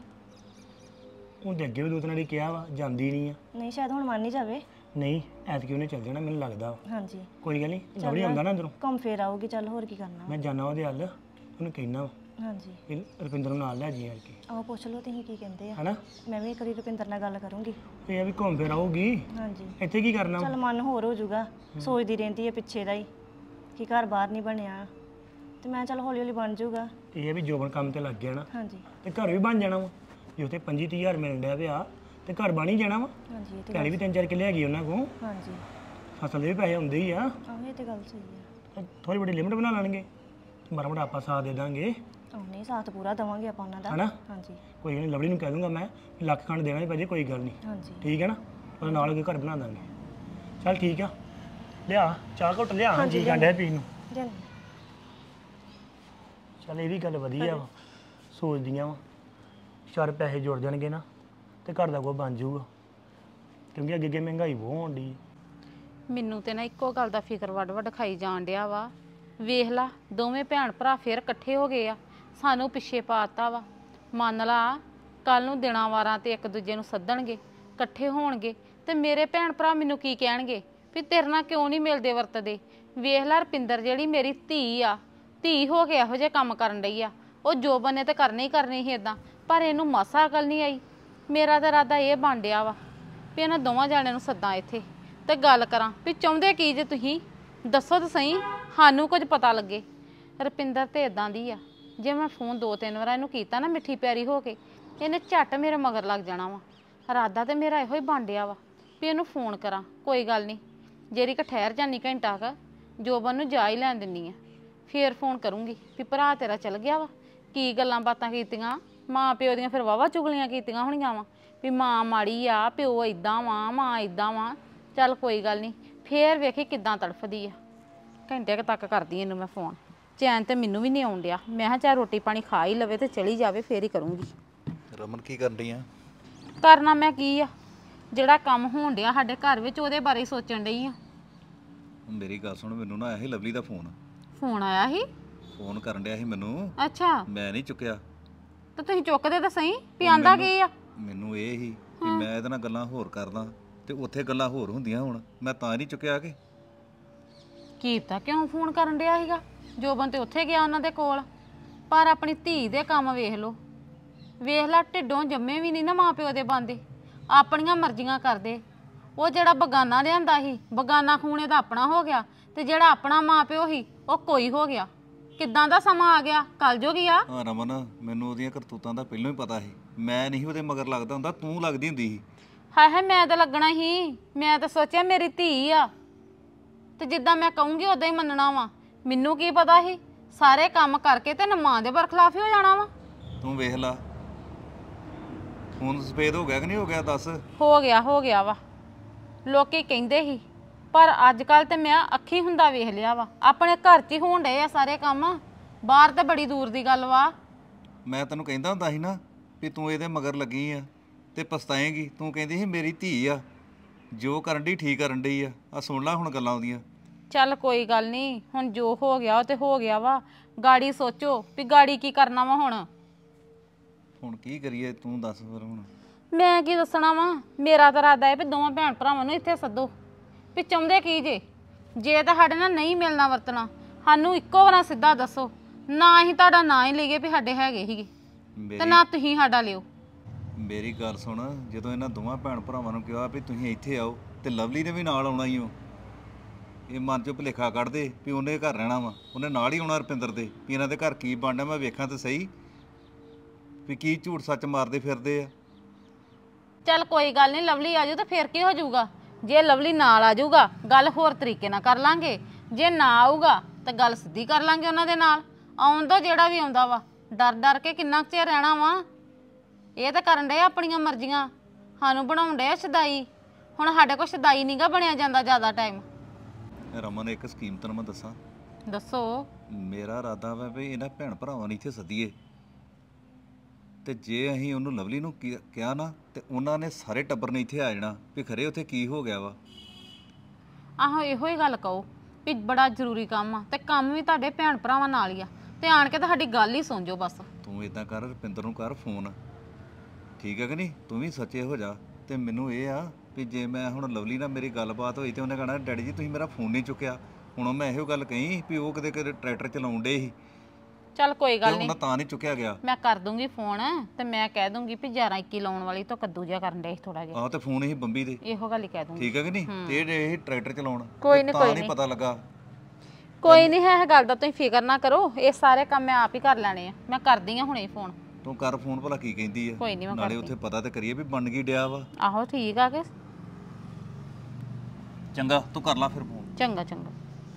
ਉਹਦੇ ਅੱਗੇ ਵੀ ਦੋ ਤਿੰਨ ਵਾਰੀ ਕਿਹਾ ਵਾ, ਜਾਂਦੀ ਨਹੀਂ ਆ। ਨਹੀਂ ਸ਼ਾਇਦ ਹੁਣ ਮੰਨ ਹੀ ਜਾਵੇ। ਨਹੀਂ ਐਤਕੀ ਉਹਨੇ ਚੱਲ ਜਾਣਾ ਮੈਨੂੰ ਲੱਗਦਾ ਵਾ। ਹਾਂਜੀ ਕੋਈ ਗੱਲ ਨਹੀਂ, ਲੜੀ ਆਉਂਦਾ ਨਾ ਅੰਦਰੋਂ, ਘੁੰਮ ਫਿਰ ਆਊਗੀ। ਚੱਲ ਹੋਰ ਕੀ ਕਰਨਾ। ਮੈਂ ਜਾਣਾ ਉਹਦੇ ਹੱਲ, ਉਹਨੂੰ ਕਹਿਣਾ ਵਾ ਹਾਂਜੀ ਵੀ ਰੁਪਿੰਦਰ ਨੂੰ ਨਾਲ ਲੈ ਜੀ ਯਾਰ ਕੇ, ਆਓ ਪੁੱਛ ਲਓ ਤੁਸੀਂ ਕੀ ਕਹਿੰਦੇ ਆ। ਹਨਾ। ਮੈਂ ਵੀ ਇੱਕ ਵਾਰੀ ਰੁਪਿੰਦਰ ਨਾਲ ਗੱਲ ਕਰੂੰਗੀ। ਇਹ ਆ ਵੀ ਘੁੰਮ ਫਿਰ ਆਊਗੀ, ਹਾਂਜੀ ਇੱਥੇ ਕੀ ਕਰਨਾ ਵਾ? ਚੱਲ ਮਨ ਹੋਰ ਹੋ ਜਾਊਗਾ, ਸੋਚਦੀ ਰਹਿੰਦੀ ਹੈ ਪਿੱਛੇ ਦਾ ਹੀ ਕਿ ਘਰ ਬਾਹਰ ਨਹੀਂ ਬਣਿਆ, ਤੇ ਮੈਂ ਚੱਲ ਹੌਲੀ ਹੌਲੀ ਬਣ ਜਾਊਗਾ। ਇਹ ਆ ਵੀ ਜੋਬਨ ਕੰਮ ਤੇ ਲੱਗ ਗਿਆ ਨਾ ਹਾਂਜੀ ਤੇ ਘਰ ਵੀ ਬਣ ਜਾਣਾ ਵਾ। ਜੇ ਉੱਥੇ ਪੰਜੀ ਤੀਹ ਹਜ਼ਾਰ ਮਿਲਣ ਡਿਆ ਪਿਆ ਤੇ ਘਰ ਬਣ ਹੀ ਜਾਣਾ ਵਾ। ਹਾਂਜੀ ਇਹ ਤੇ ਪੈਲੀ ਵੀ ਤਿੰਨ ਚਾਰ ਕਿੱਲੇ ਹੈਗੀ ਉਹਨਾਂ ਕੋਲ, ਹਾਂਜੀ ਫਸਲ ਦੇ ਵੀ ਪੈਸੇ ਹੁੰਦੇ ਹੀ ਆ। ਆਹੋ ਇਹ ਤੇ ਗੱਲ ਸਹੀ ਆ। ਥੋੜੀ ਬੜੀ ਲਿਮਟ ਬਣਾ ਲੈਣਗੇ, ਮਾੜਾ ਮੋਟਾ ਆਪਾਂ ਸਾਥ ਦੇ ਦਾਂਗੇ, ਆਹ ਨਹੀਂ ਸਾਥ ਪੂਰਾ ਦੇਵਾਂਗੇ ਆਪਾਂ ਉਹਨਾਂ ਦਾ। ਹਨਾ। ਹਾਂਜੀ ਕੋਈ ਨਹੀਂ, ਲਵਲੀ ਨੂੰ ਕਹਿ ਦੂੰਗਾ ਮੈਂ ਵੀ ਲੱਖ ਖੰਡ ਦੇਣਾ ਹੀ ਭਾਜੀ, ਕੋਈ ਗੱਲ ਨਹੀਂ। ਹਾਂਜੀ ਠੀਕ ਹੈ ਨਾ, ਉਹਦੇ ਨਾਲ ਕੋਈ ਘਰ ਬਣਾ ਦਾਂਗੇ। ਚੱਲ ਠੀਕ ਆ, ਲਿਆ ਚਾਹ ਘੁੱਟ ਲਿਆ। ਹਾਂਜੀ ਗੰਢਿਆ ਪੀਣ ਨੂੰ। ਜਨ ਚੱਲ ਇਹ ਵੀ ਗੱਲ ਵਧੀਆ ਵਾ, ਸੋਚਦੀਆਂ ਵਾ ਚਾਰ ਪੈਸੇ ਜੁੜ ਜਾਣਗੇ ਨਾ ਤੇ ਘਰ ਦਾ ਕੋਈ ਬਣ ਜਾਊਗਾ, ਕਿਉਂਕਿ ਅੱਗੇ ਅੱਗੇ ਮਹਿੰਗਾਈ ਬਹੁਤ ਹੋਣ ਡਈ। ਮੈਨੂੰ ਤੇ ਨਾ ਇੱਕੋ ਗੱਲ ਦਾ ਫਿਕਰ ਵੱਡ ਵੱਡ ਖਾਈ ਜਾਣ ਡਿਆ ਵਾ। ਵੇਖ ਲਾ ਦੋਵੇਂ ਭੈਣ ਭਰਾ ਫੇਰ ਇਕੱਠੇ ਹੋ ਗਏ ਆ, ਸਾਨੂੰ ਪਿੱਛੇ ਪਾਤਾ ਵਾ। ਮੰਨ ਲਾ ਕੱਲ ਨੂੰ ਦਿਨਾਂ ਵਾਰਾਂ ਤੇ ਇੱਕ ਦੂਜੇ ਨੂੰ ਸੱਦਣਗੇ, ਇਕੱਠੇ ਹੋਣਗੇ, ਤੇ ਮੇਰੇ ਭੈਣ ਭਰਾ ਮੈਨੂੰ ਕੀ ਕਹਿਣਗੇ ਵੀ ਤੇਰੇ ਨਾਲ ਕਿਉਂ ਨਹੀਂ ਮਿਲਦੇ ਵਰਤਦੇ। ਵੇਖ ਲਾ ਰਪਿੰਦਰ ਜਿਹੜੀ ਮੇਰੀ ਧੀ ਆ, ਧੀ ਹੋ ਕੇ ਇਹੋ ਜਿਹੇ ਕੰਮ ਕਰਨ ਡਈ ਆ। ਉਹ ਜੋਬਨ ਨੇ ਤਾਂ ਕਰਨੀ ਹੀ ਕਰਨੀ ਸੀ ਇਦਾਂ, ਪਰ ਇਹਨੂੰ ਮਾਸਾ ਅਕਲ ਨਹੀਂ ਆਈ। ਮੇਰਾ ਤਾਂ ਇਰਾਦਾ ਇਹ ਬਣ ਡਿਆ ਵਾ ਵੀ ਇਹਨਾਂ ਦੋਵਾਂ ਜਾਣਿਆਂ ਨੂੰ ਸੱਦਾਂ ਇੱਥੇ ਤੇ ਗੱਲ ਕਰਾਂ ਵੀ ਚਾਹੁੰਦੇ ਕੀ ਜੇ ਤੁਸੀਂ ਦੱਸੋ ਤਾਂ ਸਹੀ, ਸਾਨੂੰ ਕੁਝ ਪਤਾ ਲੱਗੇ। ਰੁਪਿੰਦਰ ਤੇ ਇਦਾਂ ਦੀ ਆ, ਜੇ ਮੈਂ ਫੋਨ ਦੋ ਤਿੰਨ ਵਾਰ ਇਹਨੂੰ ਕੀਤਾ ਨਾ ਮਿੱਠੀ ਪਿਆਰੀ ਹੋ ਕੇ, ਇਹਨੇ ਝੱਟ ਮੇਰੇ ਮਗਰ ਲੱਗ ਜਾਣਾ ਵਾ। ਇਰਾਦਾ ਤੇ ਮੇਰਾ ਇਹੋ ਹੀ ਬਣ ਡਿਆ ਵਾ ਵੀ ਇਹਨੂੰ ਫੋਨ ਕਰਾਂ। ਕੋਈ ਗੱਲ ਨਹੀਂ, ਜਿਹੜੀ ਕ ਠਹਿਰ ਜਾਨੀ ਘੰਟਾ ਕ ਜੋਬਨ ਨੂੰ ਜਾ ਹੀ ਲੈਣ ਦਿੰਨੀ ਆ, ਫੇਰ ਫੋਨ ਕਰੂੰਗੀ ਵੀ ਭਰਾ ਤੇਰਾ ਚਲ ਗਿਆ ਵਾ, ਕੀ ਗੱਲਾਂ ਬਾਤਾਂ ਕੀਤੀਆਂ, ਮਾਂ ਪਿਓ ਦੀਆਂ ਫਿਰ ਵਾਵਾ ਚੁਗਲੀਆਂ ਕੀਤੀਆਂ ਹੋਣੀਆਂ ਵਾ ਵੀ ਮਾਂ ਮਾੜੀ ਆ, ਪਿਓ ਇਦਾਂ ਵਾ, ਮਾਂ ਇਦਾਂ ਵਾ। ਚੱਲ ਕੋਈ ਗੱਲ ਨਹੀਂ, ਫੇਰ ਵੇਖੀ ਕਿੱਦਾਂ ਤੜਫਦੀ ਆ। ਘੰਟੇ ਕੁ ਤੱਕ ਕਰਦੀ ਇਹਨੂੰ ਮੈਂ ਫੋਨ। ਚੈਨ ਤੇ ਮੈਨੂੰ ਵੀ ਨਹੀਂ ਆਉਣ ਡਿਆ। ਮੈਂ ਕਿਹਾ ਚਾਹ ਰੋਟੀ ਪਾਣੀ ਖਾ ਹੀ ਲਵੇ ਤੇ ਚਲੀ ਜਾਵੇ ਫੇਰ ਹੀ ਕਰੂੰਗੀ। ਰਮਨ ਕੀ ਕਰਨ ਡਈ ਆ? ਕਰਨਾ ਮੈਂ ਕੀ ਆ, ਜਿਹੜਾ ਕੰਮ ਹੋਣ ਡਿਆ ਸਾਡੇ ਘਰ ਵਿੱਚ ਉਹਦੇ ਬਾਰੇ ਹੀ ਸੋਚਣ ਡਈ ਆ। ਮੇਰੀ ਗੱਲ ਸੁਣ, ਮੈਨੂੰ ਨਾ ਆਇਆ ਸੀ ਲਵਲੀ ਦਾ ਫੋਨ। ਫੋਨ ਆਇਆ ਸੀ? ਫੋਨ ਕਰਨ ਡਿਆ ਸੀ ਮੈਨੂੰ। ਅੱਛਾ, ਮੈਂ ਨਹੀਂ ਚੁੱਕਿਆ। ਤੇ ਤੁਸੀਂ ਚੁੱਕਦੇ ਤਾਂ ਸਹੀ ਵੀ ਆਂਦਾ ਕੀ ਆ। ਮੈਨੂੰ ਇਹ ਹੀ ਕਿ ਮੈਂ ਇਹਦੇ ਨਾਲ ਗੱਲਾਂ ਹੋਰ ਕਰਦਾ ਤੇ ਉੱਥੇ ਗੱਲਾਂ ਹੋਰ ਹੁੰਦੀਆਂ। ਹੁਣ ਮੈਂ ਤਾਂ ਨਹੀਂ ਚੁੱਕਿਆ ਕਿ ਕੀ ਪਤਾ ਕਿਉਂ ਫੋਨ ਕਰਨ ਡਿਆ ਸੀਗਾ। ਜੋਬਨ ਤੇ ਉੱਥੇ ਗਿਆ ਉਹਨਾਂ ਦੇ ਕੋਲ, ਪਰ ਆਪਣੀ ਧੀ ਦੇ ਕੰਮ ਵੇਖ ਲੋ। ਵੇਖ ਲੈ, ਢਿੱਡੋਂ ਜੰਮੇ ਵੀ ਨਹੀਂ ਨਾ ਮਾਂ ਪਿਓ ਦੇ ਬੰਦੇ, ਆਪਣੀਆਂ ਮਰਜ਼ੀਆਂ ਕਰਦੇ। ਉਹ ਜਿਹੜਾ ਬਗਾਨਾ ਲਿਆਂਦਾ ਸੀ, ਬਗਾਨਾ ਖੂਨ ਇਹਦਾ ਆਪਣਾ ਹੋ ਗਿਆ, ਤੇ ਜਿਹੜਾ ਆਪਣਾ ਮਾਂ ਪਿਓ ਸੀ ਉਹ ਕੋਈ ਹੋ ਗਿਆ। ਕਿੱਦਾਂ ਦਾ ਸਮਾਂ ਆ ਗਿਆ, ਕੱਲ ਜੋ ਗਿਆ। ਹਾਂ ਰਮਨ, ਮੈਨੂੰ ਉਹਦੀਆਂ ਕਰਤੂਤਾਂ ਦਾ ਪਹਿਲਾਂ ਹੀ ਪਤਾ ਸੀ। ਮੈਂ ਨਹੀਂ ਉਹਦੇ ਮਗਰ ਲੱਗਦਾ ਹੁੰਦਾ, ਤੂੰ ਲੱਗਦੀ ਹੁੰਦੀ ਸੀ। ਹਾਏ ਹਾਏ, ਮੈਂ ਤਾਂ ਲੱਗਣਾ ਸੀ। ਮੈਂ ਤਾਂ ਸੋਚਿਆ ਮੇਰੀ ਧੀ ਆ ਤੇ ਜਿੱਦਾਂ ਮੈਂ ਕਹੂੰਗੀ ਉਦਾਂ ਹੀ ਮੰਨਣਾ ਵਾ। ਮੈਨੂੰ ਕੀ ਪਤਾ ਸੀ ਸਾਰੇ ਕੰਮ ਕਰਕੇ ਤੇ ਮਾਂ ਦੇ ਬਰਖਲਾਫ ਹੀ ਹੋ ਜਾਣਾ ਵਾ। ਤੂੰ ਵੇਖ ਲਾ ਹੁਣ ਸਫੇਦ ਹੋ ਗਿਆ ਕਿ ਨਹੀਂ ਹੋ ਗਿਆ? ਦੱਸ। ਹੋ ਗਿਆ ਹੋ ਗਿਆ ਵਾ। ਲੋਕੀ ਕਹਿੰਦੇ ਸੀ, ਪਰ ਅੱਜ ਕੱਲ ਤੇ ਮੈਂ ਅੱਖੀ ਹੁੰਦਾ ਵੇਖ ਲਿਆ ਵਾ। ਆਪਣੇ ਘਰ 'ਚ ਹੀ ਹੋਣ ਡਏ ਆ ਸਾਰੇ ਕੰਮ, ਬਾਹਰ ਤਾਂ ਬੜੀ ਦੂਰ ਦੀ ਗੱਲ ਵਾ। ਮੈਂ ਤੈਨੂੰ ਕਹਿੰਦਾ ਹੁੰਦਾ ਸੀ ਨਾ ਵੀ ਤੂੰ ਇਹਦੇ ਮਗਰ ਲੱਗੀ ਆ ਤੇ ਪਛਤਾਏਂਗੀ। ਤੂੰ ਕਹਿੰਦੀ ਸੀ ਮੇਰੀ ਧੀ ਆ, ਜੋ ਕਰਨ ਡਈ ਠੀਕ ਕਰਨ ਡਈ ਆ। ਆ ਸੁਣ ਲੈ ਹੁਣ ਗੱਲਾਂ ਉਹਦੀਆਂ। ਚੱਲ ਕੋਈ ਗੱਲ ਨਹੀਂ, ਹੁਣ ਜੋ ਹੋ ਗਿਆ ਉਹ ਤੇ ਹੋ ਗਿਆ ਵਾ। ਗਾੜੀ ਸੋਚੋ ਵੀ ਗਾੜੀ ਕੀ ਕਰਨਾ ਵਾ। ਹੁਣ ਹੁਣ ਕੀ ਕਰੀਏ ਤੂੰ ਦੱਸ ਫਿਰ। ਹੁਣ ਮੈਂ ਕੀ ਦੱਸਣਾ ਵਾ, ਮੇਰਾ ਤਾਂ ਇਰਾਦਾ ਹੈ ਵੀ ਦੋਵਾਂ ਭੈਣ ਭਰਾਵਾਂ ਨੂੰ ਇੱਥੇ ਸੱਦੋ। ਵੀ ਚਾਹੁੰਦੇ ਕੀ ਜੇ? ਜੇ ਤਾਂ ਸਾਡੇ ਨਾਲ ਨਹੀਂ ਮਿਲਣਾ ਵਰਤਣਾ, ਸਾਨੂੰ ਇੱਕੋ ਵਾਰ ਸਿੱਧਾ ਦੱਸੋ। ਨਾ ਹੀ ਤੁਹਾਡਾ ਨਾਂ ਹੀ ਲਈਏ ਵੀ ਸਾਡੇ ਹੈਗੇ ਸੀਗੇ, ਤੇ ਮੇਰੀ ਨਾ ਤੁਸੀਂ ਸਾਡਾ ਲਿਓ। ਮੇਰੀ ਗੱਲ ਸੁਣ, ਜਦੋਂ ਇਹਨਾਂ ਦੋਵਾਂ ਭੈਣ ਭਰਾਵਾਂ ਨੂੰ ਕਿਹਾ ਵੀ ਤੁਸੀਂ ਇੱਥੇ ਆਓ ਤੇ ਲਵਲੀ ਨੇ ਵੀ ਨਾਲ ਆਉਣਾ ਹੀ। ਉਹ ਇਹ ਮਨ ਚੋਂ ਭੁਲੇਖਾ ਕੱਢਦੇ ਵੀ ਉਹਨੇ ਘਰ ਰਹਿਣਾ ਵਾ, ਉਹਨੇ ਨਾਲ ਹੀ ਆਉਣਾ ਰੁਪਿੰਦਰ ਦੇ। ਵੀ ਇਹਨਾਂ ਦੇ ਘਰ ਕੀ ਬਣਨਾ, ਮੈਂ ਵੇਖਾਂ ਤੇ ਸਹੀ ਵੀ ਕੀ ਝੂਠ ਸੱਚ ਮਾਰਦੇ ਫਿਰਦੇ ਆ। ਚੱਲ ਕੋਈ ਗੱਲ ਨਹੀਂ, ਲਵਲੀ ਆ ਜਾਊ ਤਾਂ ਫੇਰ ਕੀ ਹੋ ਜਾਊਗਾ। ਜੇ ਲਵਲੀ ਨਾਲ ਆ ਜਾਊਗਾ ਗੱਲ ਹੋਰ ਤਰੀਕੇ ਨਾਲ ਕਰ ਲਾਂਗੇ, ਜੇ ਨਾ ਆਊਗਾ ਤਾਂ ਗੱਲ ਸਿੱਧੀ ਕਰ ਲਾਂਗੇ ਉਹਨਾਂ ਦੇ ਨਾਲ। ਆਉਣ ਤੋਂ ਜਿਹੜਾ ਵੀ ਆਉਂਦਾ ਵਾ, ਡਰ ਡਰ ਕੇ ਕਿੰਨਾ ਕੁ ਚਿਰ ਰਹਿਣਾ ਵਾ। ਇਹ ਤਾਂ ਕਰਨ ਡਏ ਆਪਣੀਆਂ ਮਰਜ਼ੀਆਂ, ਸਾਨੂੰ ਬਣਾਉਣ ਡਏ ਸ਼ਦਾਈ। ਹੁਣ ਸਾਡੇ ਕੋਲ ਸ਼ਦਾਈ ਨਹੀਂਗਾ ਬਣਿਆ ਜਾਂਦਾ ਜ਼ਿਆਦਾ ਟਾਈਮ। ਰਮਨ, ਇੱਕ ਸਕੀਮ ਤੈਨੂੰ ਮੈਂ ਦੱਸਾਂ। ਦੱਸੋ। ਮੇਰਾ ਇਰਾਦਾ ਵਾ ਵੀ ਇਹਨਾਂ ਭੈਣ ਭਰਾਵਾਂ ਨੂੰ ਇੱਥੇ ਸੱਦੀਏ, ਤੇ ਜੇ ਅਸੀਂ ਉਹਨੂੰ ਲਵਲੀ ਨੂੰ ਕੀ- ਕਿਹਾ ਨਾ ਤੇ ਉਹਨਾਂ ਨੇ ਸਾਰੇ ਟੱਬਰ ਨੇ ਇੱਥੇ ਆ ਜਾਣਾ ਵੀ ਖਰੇ ਉੱਥੇ ਕੀ ਹੋ ਗਿਆ ਵਾ। ਆਹੋ ਇਹੋ ਹੀ ਗੱਲ ਕਹੋ ਵੀ ਬੜਾ ਜ਼ਰੂਰੀ ਕੰਮ ਆ, ਤੇ ਕੰਮ ਵੀ ਤੁਹਾਡੇ ਭੈਣ ਭਰਾਵਾਂ ਨਾਲ ਹੀ ਆ, ਤੇ ਆਣ ਕੇ ਤੁਹਾਡੀ ਗੱਲ ਹੀ ਸੁਣ ਜਾਓ ਬਸ। ਤੂੰ ਇਦਾਂ ਕਰ, ਰੁਪਿੰਦਰ ਨੂੰ ਕਰ ਫੋਨ, ਠੀਕ ਹੈ ਕਿ ਨਹੀਂ? ਤੂੰ ਵੀ ਸੱਚੇ ਹੋ ਜਾ। ਤੇ ਮੈਨੂੰ ਇਹ ਆ ਵੀ ਜੇ ਮੈਂ ਹੁਣ ਲਵਲੀ ਨਾਲ ਮੇਰੀ ਗੱਲਬਾਤ ਹੋਈ ਤੇ ਉਹਨੇ ਕਹਣਾ ਡੈਡੀ ਜੀ ਤੁਸੀਂ ਮੇਰਾ ਫੋਨ ਨਹੀਂ ਚੁੱਕਿਆ। ਹੁਣ ਮੈਂ ਇਹੋ ਗੱਲ ਕਹੀ ਵੀ ਉਹ ਕਿਤੇ ਕਿਤੇ ਟਰੈਕਟਰ ਚਲਾਉਣ ਡੇ ਸੀ, ਚੱਲ ਕੋਈ ਗੱਲ ਨਹੀਂ, ਉਹਨਾਂ ਤਾਂ ਨਹੀਂ ਚੁੱਕਿਆ ਗਿਆ। ਮੈਂ ਕਰ ਦੂੰਗੀ ਫੋਨ, ਤੇ ਮੈਂ ਕਹਿ ਦੂੰਗੀ ਵੀ ਗਿਆਰਾਂ ਇੱਕੀ ਲਾਉਣ ਵਾਲੀ ਤੋਂ ਕੱਦੂ ਜਿਹਾ ਕਰਨ ਦੇ ਥੋੜਾ ਜਿਹਾ। ਆਹ ਤੇ ਫੋਨ ਹੀ ਬੰਬੀ ਦੇ, ਇਹੋ ਗੱਲ ਹੀ ਕਹਿ ਦੂੰਗੀ। ਠੀਕ ਹੈ ਕਿ ਨਹੀਂ? ਤੇ ਇਹ ਇਹ ਟਰੈਕਟਰ ਚਲਾਉਣ ਕੋਈ ਨੀ, ਤਾਂ ਕੋਈ ਨਹੀਂ ਨੀ। ਪਤਾ ਲੱਗਾ। ਕੋਈ ਨਹੀਂ ਹੈ ਇਹ ਗੱਲ ਦਾ ਤੁਸੀਂ ਫਿਕਰ ਨਾ ਕਰੋ, ਇਹ ਸਾਰੇ ਕੰਮ ਮੈਂ ਆਪ ਹੀ ਕਰ ਲੈਣੇ ਆ। ਮੈਂ ਕਰਦੀ ਆ ਹੁਣੇ ਫੋਨ। ਤੂੰ ਕਰ ਫੋਨ, ਭਲਾ ਕੀ ਕਹਿੰਦੀ ਆ। ਕੋਈ ਨਹੀਂ ਮੈਂ ਨਾਲੇ ਕਰਦੀ। ਉੱਥੇ ਪਤਾ ਤੇ ਕਰੀਏ ਵੀ ਬਣ ਗਈ ਡਿਆ ਵਾ। ਆਹੋ ਠੀਕ ਆ ਕਿ ਚੰਗਾ, ਤੂੰ ਕਰ ਲੈ ਫਿਰ ਫੋਨ। ਚੰਗਾ ਚੰਗਾ।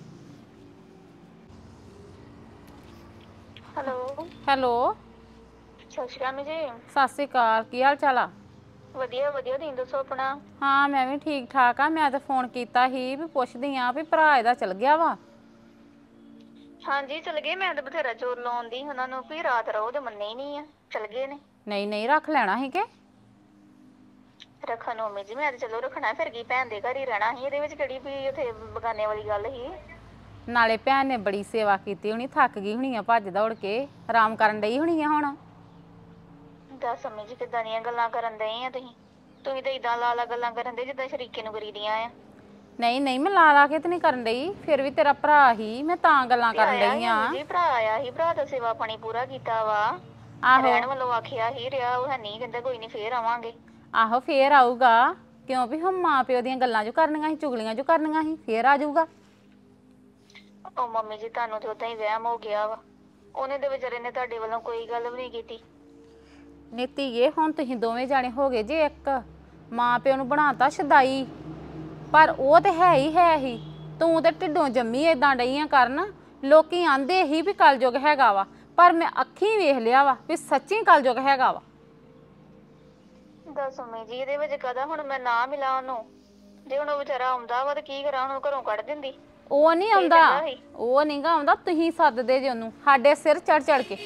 ਹੈਲੋ, ਹੈਲੋ, ਸਤਿ ਸ਼੍ਰੀ ਅਕਾਲ ਜੀ। ਸਤਿ ਸ਼੍ਰੀ ਅਕਾਲ। ਕੀ ਹਾਲ ਚਾਲ ਆ? ਵਧੀਆ ਵਧੀਆ, ਤੁਸੀਂ ਦੱਸੋ ਆਪਣਾ। ਹਾਂ ਮੈਂ ਵੀ ਠੀਕ ਠਾਕ ਆ। ਮੈਂ ਤਾਂ ਫੋਨ ਕੀਤਾ ਸੀ ਵੀ ਪੁੱਛਦੀ ਆ ਵੀ ਭਰਾ ਇਹਦਾ ਚਲ ਗਿਆ ਵਾ। ਹਾਂਜੀ ਚਲ ਗਏ, ਮੈਂ ਤਾਂ ਬਥੇਰਾ ਜ਼ੋਰ ਲਾਉਂਦੀ ਉਹਨਾਂ ਨੂੰ ਵੀ ਰਾਤ ਰਹੋ ਤੇ ਮੰਨੇ ਹੀ ਨਹੀਂ ਆ, ਚਲ ਗਏ ਨੇ। ਨਹੀਂ ਨਹੀਂ, ਰੱਖ ਲੈਣਾ ਸੀ ਕਿ ਰੱਖਣ ਨੂੰ ਮੰਮੀ ਜੀ, ਮੈਂ ਤਾਂ ਚਲੋ ਰੱਖਣਾ, ਫਿਰ ਕੀ ਭੈਣ ਦੇ ਘਰ ਹੀ ਰਹਿਣਾ ਸੀ। ਇਹਦੇ ਵਿੱਚ ਕਿਹੜੀ ਵੀ ਉੱਥੇ ਬਗਾਨੇ ਵਾਲੀ ਗੱਲ ਸੀ। ਨਾਲੇ ਭੈਣ ਨੇ ਬੜੀ ਸੇਵਾ ਕੀਤੀ ਹੋਣੀ, ਥੱਕ ਗਈ ਹੋਣੀ ਆ ਭੱਜ ਦੌੜ ਕੇ, ਆਰਾਮ ਕਰਨ ਡਈ ਹੋਣੀ ਆ ਹੁਣ। ਦੱਸ ਮੰਮੀ ਜੀ, ਕਿੱਦਾਂ ਦੀਆਂ ਗੱਲਾਂ ਕਰਨ ਦਏ ਆ ਤੁਸੀਂ? ਤੁਸੀਂ ਤਾਂ ਇਦਾਂ ਲਾ ਲਾ ਗੱਲਾਂ ਕਰਨ ਦੇ ਜਿੱਦਾਂ ਸ਼ਰੀਕੇ ਨੂੰ ਕਰੀਦੀਆਂ ਆ। ਨਹੀਂ ਨਹੀਂ, ਮੈਂ ਲਾ ਲਾ ਕੇ ਤੇ ਨਹੀਂ ਕਰਨ ਡਈ, ਫਿਰ ਵੀ ਤੇਰਾ ਭਰਾ ਹੀ, ਮੈਂ ਤਾਂ ਗੱਲਾਂ ਕਰਨ ਡਈ ਆ। ਜੀ ਭਰਾ ਆਇਆ ਸੀ, ਭਰਾ ਦਾ ਸੇਵਾ ਪਾਣੀ ਪੂਰਾ ਕੀਤਾ ਵਾ। ਆਹੋ ਰਹਿਣ ਵੱਲੋਂ ਆਖਿਆ ਹੀ ਰਿਹਾ, ਉਹ ਹੈ ਨਹੀਂ, ਕਹਿੰਦਾ ਕੋਈ ਨਹੀਂ ਫੇਰ ਆਵਾਂਗੇ। ਆਹੋ ਫੇਰ ਆਊਗਾ, ਕਿਉਂ ਵੀ ਹੁਣ ਮਾਂ ਪਿਓ ਦੀਆਂ ਗੱਲਾਂ ਜੋ ਕਰਨੀਆਂ ਸੀ, ਚੁਗਲੀਆਂ ਜੋ ਕਰਨੀਆਂ ਸੀ, ਫੇਰ ਆ ਜਾਊਗਾ। ਉਹ ਮੰਮੀ ਜੀ, ਤੁਹਾਨੂੰ ਤੇ ਉਦਾਂ ਹੀ ਵਹਿਮ ਹੋ ਗਿਆ ਵਾ। ਉਹਨੇ ਦੇ ਵਿਚਾਰੇ ਨੇ ਤੁਹਾਡੇ ਵੱਲੋਂ ਕੋਈ ਗੱਲ ਵੀ ਨਹੀਂ ਕੀਤੀ। ਨੀਤੀਏ, ਹੁਣ ਤੁਸੀਂ ਦੋਵੇਂ ਜਾਣੇ ਹੋ ਗਏ ਜੇ ਇੱਕ, ਮਾਂ ਪਿਓ ਨੂੰ ਬਣਾਤਾ ਸ਼ਦਾਈ, ਪਰ ਉਹ ਤੇ ਹੈ ਹੀ ਹੈ ਹੀ। ਤੂੰ ਤੇ ਢਿੱਡੋਂ ਜੰਮੀ ਏਦਾਂ ਡਈਆਂ ਕਰਨ। ਲੋਕੀ ਆਂਦੇ ਹੀ ਵੀ ਕਲਯੁਗ ਹੈਗਾ ਵਾ, ਪਰ ਮੈਂ ਅੱਖੀਂ ਵੇਖ ਲਿਆ ਵਾ ਵੀ ਸੱਚੀ ਕਲਯੁਗ ਹੈਗਾ ਵਾ। ਦੱਸ ਮੰਮੀ ਜੀ, ਇਹਦੇ ਵਿੱਚ ਕਦਾ ਹੁਣ ਮੈਂ ਨਾ ਮਿਲਾਂ ਉਹਨੂੰ? ਜੇ ਹੁਣ ਉਹ ਵਿਚਾਰਾ ਆਉਂਦਾ ਵਾ ਤਾਂ ਕੀ ਕਰਾਂ, ਉਹਨੂੰ ਘਰੋਂ ਕੱਢ ਦਿੰਦੀ। ਉਹ ਨਹੀਂ ਆਉਂਦਾ ਉਹ ਨਹੀਂਗਾ ਆਉਂਦਾ ਤੁਸੀਂ ਸੱਦਦੇ ਜੇ ਉਹਨੂੰ ਸਾਡੇ ਸਿਰ ਚੜ ਚੜ ਕੇ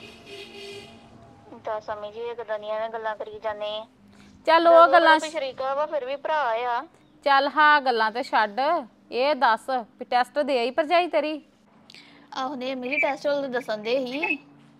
ਤਾਂ ਸਮਝ ਜੀ ਇੱਕ ਦੁਨੀਆ ਨਾਲ ਗੱਲਾਂ ਕਰੀ ਜਾਂਦੇ ਆ ਚੱਲ ਉਹ ਗੱਲਾਂ ਸ਼ਰੀਕਾ ਵਾ ਫਿਰ ਵੀ ਭਰਾ ਆ ਚੱਲ ਹਾਂ ਗੱਲਾਂ ਤੇ ਛੱਡ ਇਹ ਦੱਸ ਵੀ ਟੈਸਟ ਦੇ ਆਈ ਭਰਜਾਈ ਤੇਰੀ ਆਹੋ ਨੇ ਮੇਰੀ ਟੈਸਟ ਵਾਲ ਦੱਸਣ ਦੇ ਹੀ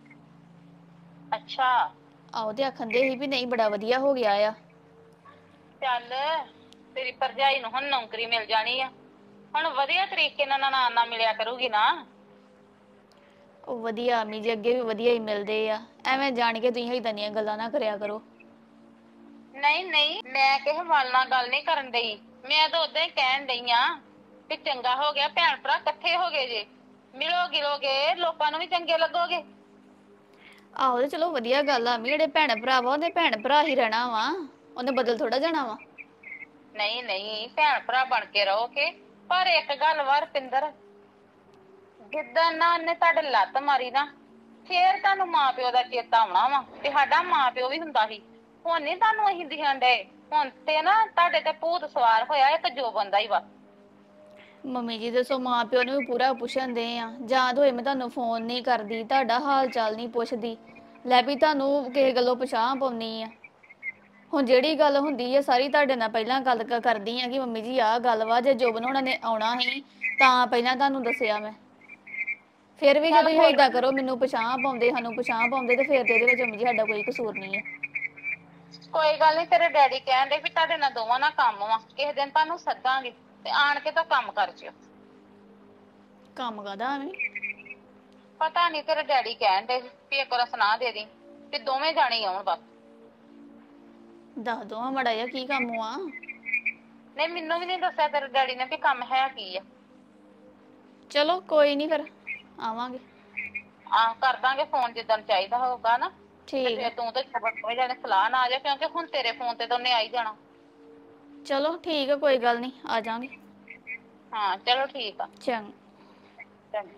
ਅੱਛਾ ਆਹੋ ਤੇ ਆਖਣ ਦੇ ਹੀ ਵੀ ਨਹੀਂ ਬੜਾ ਵਧੀਆ ਹੋ ਗਿਆ ਆ ਚੱਲ ਤੇਰੀ ਭਰਜਾਈ ਨੂੰ ਹੁਣ ਨੌਕਰੀ ਮਿਲ ਜਾਣੀ ਆ ਹੁਣ ਵਧੀਆ ਤਰੀਕੇ ਨਾਲ ਨਾ ਨਾ ਮਿਲਿਆ ਕਰੂਗੀ ਨਾ ਉਹ ਵਧੀਆ ਅਮੀ ਜੀ ਅੱਗੇ ਵੀ ਵਧੀਆ ਹੀ ਮਿਲਦੇ ਆ ਐਵੇਂ ਜਾਣ ਕੇ ਤੁਸੀਂ ਏਦਾਂ ਦੀਆਂ ਗੱਲਾਂ ਨਾ ਕਰਿਆ ਕਰੋ ਨਹੀਂ ਨਹੀਂ ਮੈਂ ਕਿਸੇ ਵੱਲ ਨਾਲ ਗੱਲ ਨਹੀਂ ਕਰਨ ਡਈ ਮੈਂ ਤਾਂ ਉਦਾਂ ਹੀ ਕਹਿਣ ਡਈ ਆ ਕਿ ਚੰਗਾ ਹੋ ਗਿਆ ਭੈਣ ਭਰਾ ਇਕੱਠੇ ਹੋ ਗਏ ਜੇ ਮਿਲੋ ਗਿਲੋਗੇ ਲੋਕਾਂ ਨੂੰ ਵੀ ਚੰਗੇ ਲੱਗੋਗੇ ਆਹੋ ਤੇ ਚਲੋ ਵਧੀਆ ਗੱਲ ਆ ਅਮੀ ਜਿਹੜੇ ਭੈਣ ਭਰਾ ਵਾ ਉਹਦੇ ਭੈਣ ਭਰਾ ਹੀ ਰਹਿਣਾ ਵਾ ਉਹਨੇ ਬਦਲ ਥੋੜਾ ਜਾਣਾ ਵਾ ਨਹੀਂ ਨਹੀਂ ਭੈਣ ਭਰਾ ਬਣ ਕੇ ਰਹੋਗੇ ਪਰ ਇੱਕ ਗੱਲ ਵਾ ਰਪਿੰਦਰ ਜਿੱਦਾਂ ਨਾ ਉਹਨੇ ਤੁਹਾਡੇ ਲੱਤ ਮਾਰੀ ਨਾ ਫੇਰ ਤੁਹਾਨੂੰ ਮਾਂ ਪਿਓ ਦਾ ਚੇਤਾ ਆਉਣਾ ਵਾ ਤੇ ਸਾਡਾ ਮਾਂ ਪਿਓ ਵੀ ਹੁੰਦਾ ਸੀ ਹੁਣ ਨੀ ਤੁਹਾਨੂੰ ਅਸੀਂ ਦਿਖਣ ਡਏ ਹੁਣ ਤੇ ਨਾ ਤੁਹਾਡੇ ਤੇ ਭੂਤ ਸਵਾਰ ਹੋਇਆ ਇੱਕ ਜੋ ਬੰਦਾ ਹੀ ਵਾ ਮੰਮੀ ਜੀ ਦੱਸੋ ਮਾਂ ਪਿਓ ਨੂੰ ਵੀ ਪੂਰਾ ਪੁੱਛਣ ਦੇ ਆ ਯਾਦ ਹੋਏ ਮੈਂ ਤੁਹਾਨੂੰ ਫੋਨ ਨਹੀਂ ਕਰਦੀ ਤੁਹਾਡਾ ਹਾਲ ਚਾਲ ਨਹੀਂ ਪੁੱਛਦੀ ਲੈ ਵੀ ਤੁਹਾਨੂੰ ਕਿਸੇ ਗੱਲੋਂ ਪਛਾਣ ਪਾਉਣੀ ਆ ਹੁਣ ਜਿਹੜੀ ਗੱਲ ਹੁੰਦੀ ਆ ਸਾਰੀ ਤੁਹਾਡੇ ਨਾਲ ਪਹਿਲਾਂ ਗੱਲ ਕਰਦੀ ਆ ਕਿ ਮੰਮੀ ਜੀ ਆਹ ਗੱਲ ਵਾ ਜੇ ਜੋਬਨ ਹੋਣਾ ਨੇ ਆਉਣਾ ਸੀ ਤਾਂ ਪਹਿਲਾਂ ਤੁਹਾਨੂੰ ਦੱਸਿਆ ਮੈਂ ਫਿਰ ਵੀ ਜਦੋਂ ਏਦਾਂ ਕਰੋ ਮੈਨੂੰ ਪਛਾਣ ਪਾਉਂਦੇ ਸਾਨੂੰ ਪਛਾਣ ਪਾਉਂਦੇ ਤੇ ਫਿਰ ਤੇ ਇਹਦੇ ਵਿੱਚ ਮੰਮੀ ਜੀ ਸਾਡਾ ਕੋਈ ਕਸੂਰ ਨਹੀਂ ਆ ਕੋਈ ਗੱਲ ਨਹੀਂ ਤੇਰੇ ਡੈਡੀ ਕਹਿਣ ਦੇ ਵੀ ਤੁਹਾਡੇ ਨਾਲ ਦੋਵਾਂ ਨਾਲ ਕੰਮ ਵਾ ਕਿਸੇ ਦਿਨ ਤੁਹਾਨੂੰ ਸੱਦਾਂਗੇ ਤੇ ਆਣ ਕੇ ਤਾਂ ਕੰਮ ਕਰ ਜਿਓ ਕੰਮ ਕਾਹਦਾ ਐਵੇਂ ਪਤਾ ਨਹੀਂ ਤੇਰੇ ਡੈਡੀ ਕਹਿਣ ਦੇ ਵੀ ਇੱਕ ਵਾਰ ਸੁਣਾ ਦੇ ਦੀ ਤੇ ਦੋਵੇਂ ਜਾਣੇ ਆਉਣ ਬਸ ਦੱਸ ਦੋ ਮੜਾ ਜਿਹਾ ਕੀ ਕੰਮ ਆ ਨਹੀਂ ਮੈਨੂੰ ਵੀ ਨਹੀਂ ਦੱਸਿਆ ਤੇਰੇ ਡੈਡੀ ਨੇ ਵੀ ਕੰਮ ਹੈ ਕੀ ਆ ਚਲੋ ਕੋਈ ਨਹੀਂ ਫਿਰ ਆਵਾਂਗੇ ਆਹ ਕਰ ਦਾਂਗੇ ਫੋਨ ਜਿੱਦਣ ਚਾਹੀਦਾ ਹੋਊਗਾ ਨਾ ਠੀਕ ਤੇ ਤੂੰ ਤਾਂ ਦੋਵੇਂ ਜਾਣੇ ਸਲਾਹ ਨਾ ਆ ਜਾ ਕਿਉਂਕਿ ਹੁਣ ਤੇਰੇ ਫੋਨ ਤੇ ਤਾਂ ਉਹਨੇ ਆ ਹੀ ਜਾਣਾ ਚਲੋ ਠੀਕ ਆ ਕੋਈ ਗੱਲ ਨਹੀਂ ਆ ਜਾਾਂਗੇ ਹਾਂ ਚਲੋ ਠੀਕ ਆ ਚੰਗਾ ਚੰਗਾ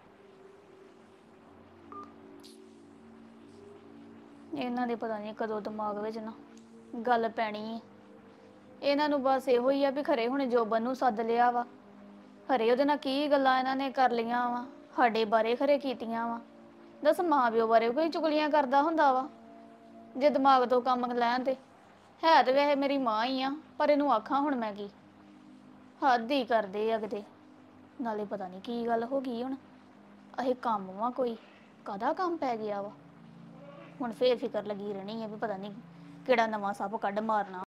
ਇਹਨਾਂ ਦੇ ਪਤਾ ਨਹੀਂ ਕਦੋਂ ਦਿਮਾਗ ਵਿੱਚ ਨਾ ਗੱਲ ਪੈਣੀ ਹੈ ਇਹਨਾਂ ਨੂੰ ਬਸ ਇਹੋ ਹੀ ਆ ਵੀ ਖਰੇ ਹੁਣ ਜੋਬਨ ਨੂੰ ਸੱਦ ਲਿਆ ਵਾ ਖਰੇ ਉਹਦੇ ਨਾਲ ਕੀ ਗੱਲਾਂ ਇਹਨਾਂ ਨੇ ਕਰ ਲਈਆਂ ਵਾ ਸਾਡੇ ਬਾਰੇ ਖਰੇ ਕੀਤੀਆਂ ਵਾ ਦੱਸ ਮਾਂ ਪਿਓ ਬਾਰੇ ਕੋਈ ਚੁਗਲੀਆਂ ਕਰਦਾ ਹੁੰਦਾ ਵਾ ਜੇ ਦਿਮਾਗ ਤੋਂ ਕੰਮ ਲੈਣ ਤੇ ਹੈ ਤੇ ਵੈਸੇ ਮੇਰੀ ਮਾਂ ਹੀ ਆ ਪਰ ਇਹਨੂੰ ਆਖਾਂ ਹੁਣ ਮੈਂ ਕੀ ਹੱਦ ਹੀ ਕਰਦੇ ਆ ਕਿਤੇ ਨਾਲੇ ਪਤਾ ਨਹੀਂ ਕੀ ਗੱਲ ਹੋ ਗਈ ਹੁਣ ਇਹ ਕੰਮ ਵਾ ਕੋਈ ਕਾਹਦਾ ਕੰਮ ਪੈ ਗਿਆ ਵਾ ਹੁਣ ਫੇਰ ਫਿਕਰ ਲੱਗੀ ਰਹਿਣੀ ਆ ਵੀ ਪਤਾ ਨਹੀਂ ਕਿਹੜਾ ਨਵਾਂ ਸੱਪ ਕੱਢ ਮਾਰਨਾ